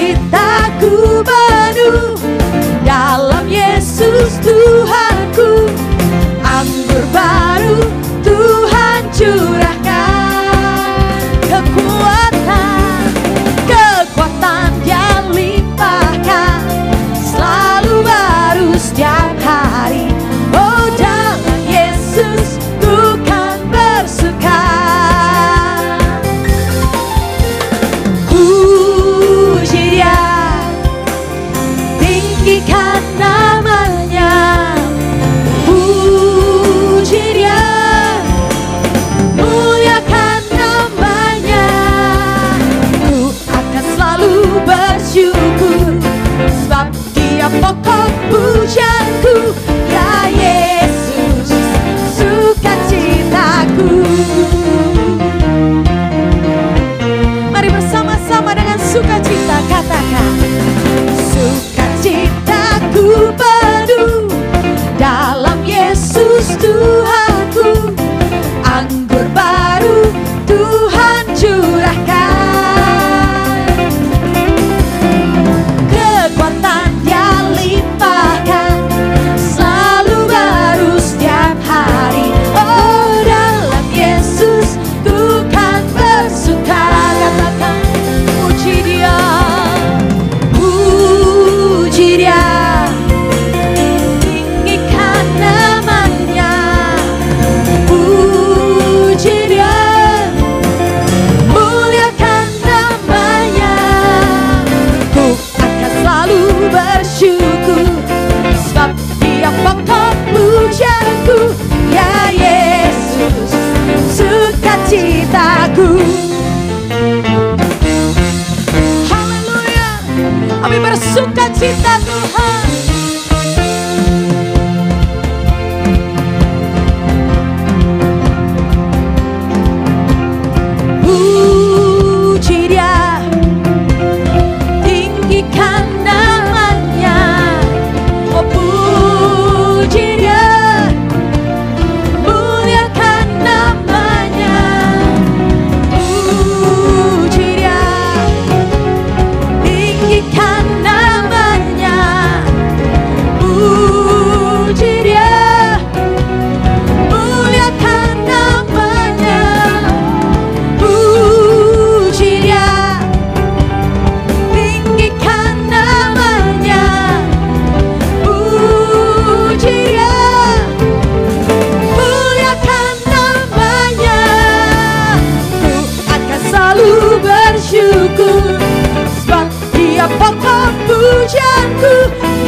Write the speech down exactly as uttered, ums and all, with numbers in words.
Sukacitaku penuh dalam Yesus Tuhanku. Anggur baru Tuhan curahkan. Kekuatan, kekuatan Dia limpahkan, selalu baru setiap hari. Oh, dalam Yesus ku kan bersuka. Puji Dia, tinggikan namanya. Puji Dia, muliakan namanya. Ku akan selalu bersyukur, sebab Dia pokok pujianku. Ya Yesus, sukacitaku. Mari bersama-sama dengan sukacita katakan, sukacitaku penuh dalam Yesus Tuhanku. Anggur baru Tuhan curahkan, kekuatan Dia limpahkan, selalu baru setiap hari. Oh, dalam Yesus ku kan bersuka. Katakan, puji Dia, puji Dia, tinggikan namanya. Puji Dia, muliakan namanya. Ku akan selalu bersyukur, sebab Dia pokok pujianku. Ya Yesus, sukacitaku. Haleluya, kami bersukacita Tuhan. Puji Dia, tinggikan namanya. Oh, puji Dia, muliakan namanya. Puji Dia, tinggikan namanya. Puji Dia, muliakan namanya. Puji Dia, tinggikan namanya. Puji Dia, muliakan namanya. Ku akan selalu bersyukur, sebab Dia pokok pujianku.